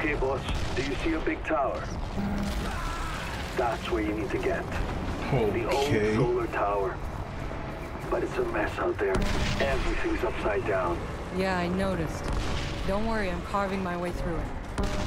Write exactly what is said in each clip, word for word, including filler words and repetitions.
Okay, boss. Do you see a big tower? That's where you need to get. Okay. The old solar tower. But it's a mess out there. Everything's upside down. Yeah, I noticed. Don't worry, I'm carving my way through it.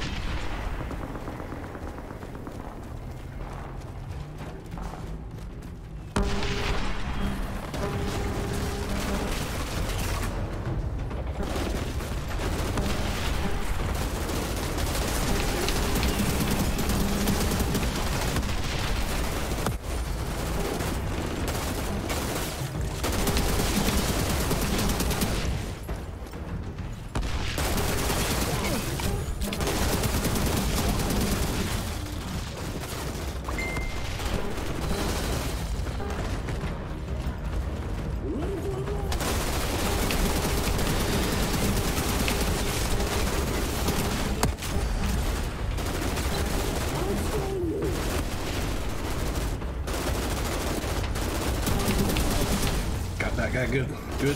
That guy good. Good.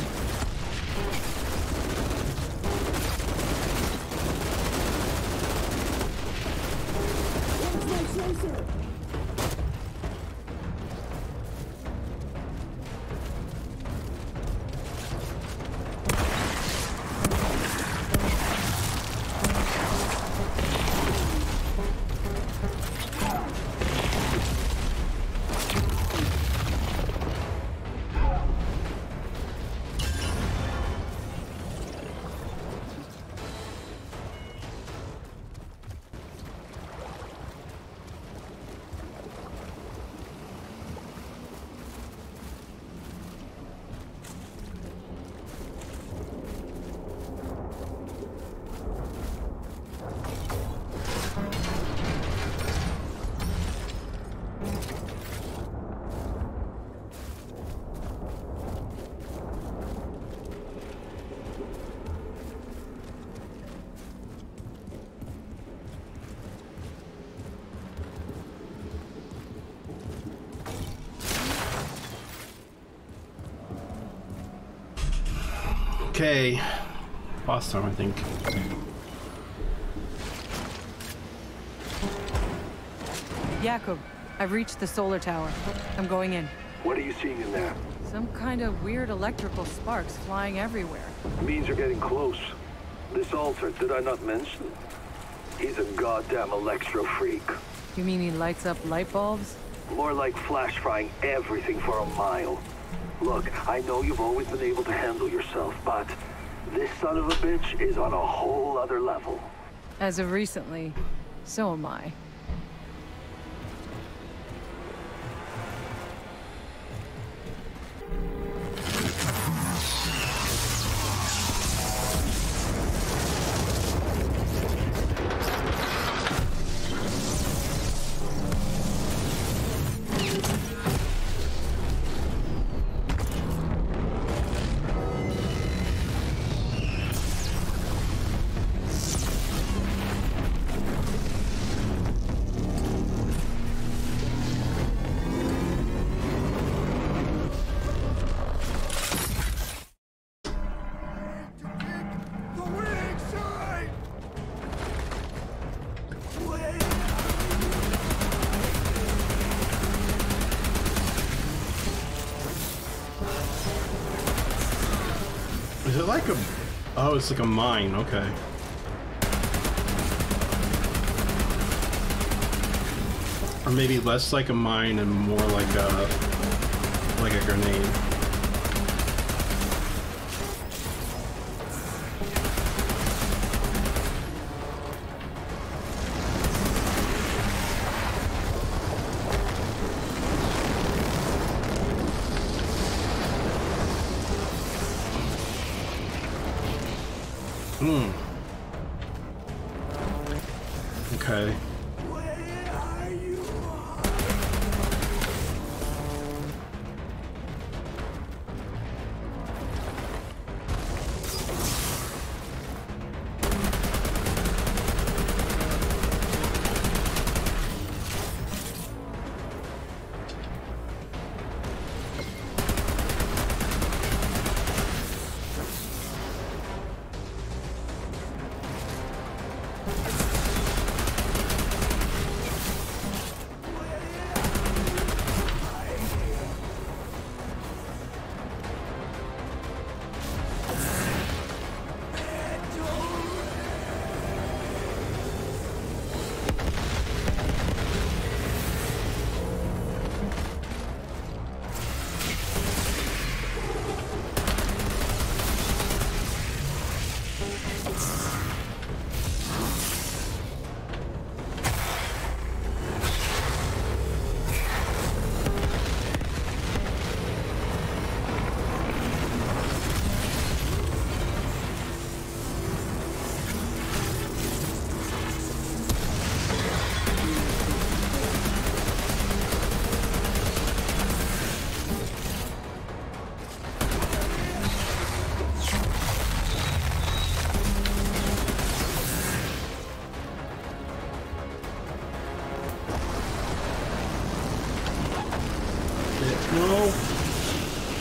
Okay, boss time, I think. Jakob, I've reached the solar tower. I'm going in. What are you seeing in there? Some kind of weird electrical sparks flying everywhere. Means you're getting close. This altar, did I not mention? He's a goddamn electro freak. You mean he lights up light bulbs? More like flash frying everything for a mile. Look, I know you've always been able to handle yourself, but this son of a bitch is on a whole other level. As of recently, so am I. Is it like a... Oh, it's like a mine, okay. Or maybe less like a mine and more like a... like a grenade. Hmm. Okay. Where are you?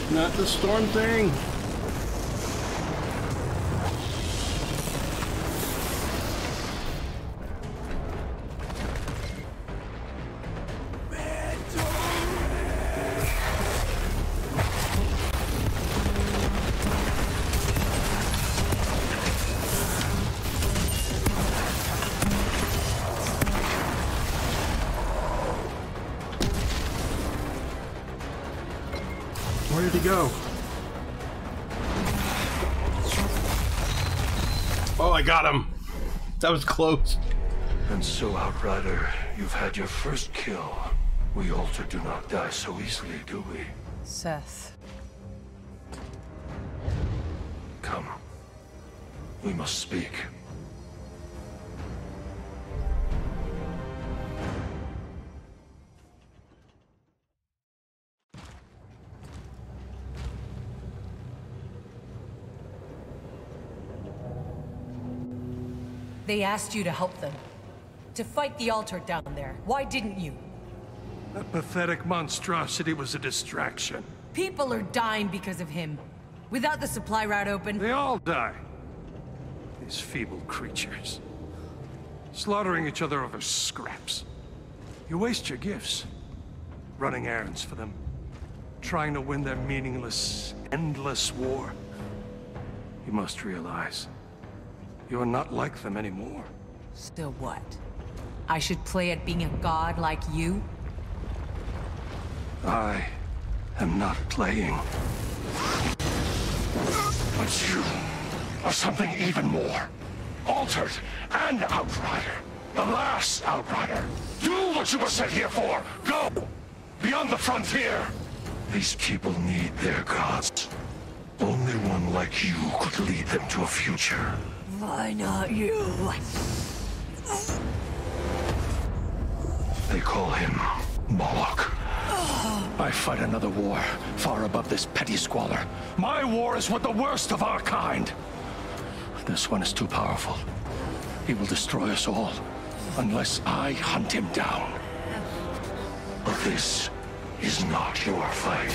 Not the storm thing. Where did he go? Oh, I got him. That was close. And so, Outrider, you've had your first kill. We Alter do not die so easily, do we? Seth. Come. We must speak. They asked you to help them. To fight the altar down there. Why didn't you? That pathetic monstrosity was a distraction. People are dying because of him. Without the supply route open... They all die. These feeble creatures. Slaughtering each other over scraps. You waste your gifts. Running errands for them. Trying to win their meaningless, endless war. You must realize... you are not like them anymore. So what? I should play at being a god like you? I am not playing. But you are something even more. Altered and Outrider. The last Outrider. Do what you were sent here for. Go! Beyond the frontier. These people need their gods. Only one like you could lead them to a future. Why not you? They call him Moloch. I fight another war, far above this petty squalor. My war is with the worst of our kind. This one is too powerful. He will destroy us all, unless I hunt him down. But this is not your fight.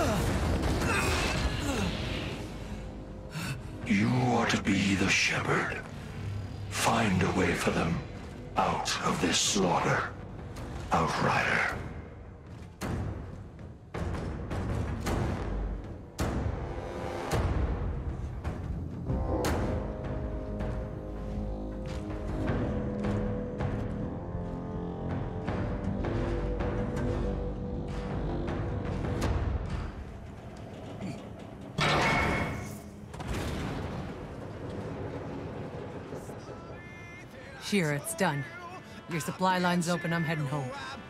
You are to be the shepherd. Find a way for them out of this slaughter, Outrider. Shira, it's done. Your supply line's open, I'm heading home.